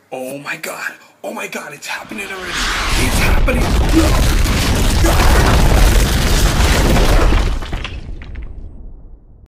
Oh my god. Oh my god, it's happening already. It's happening.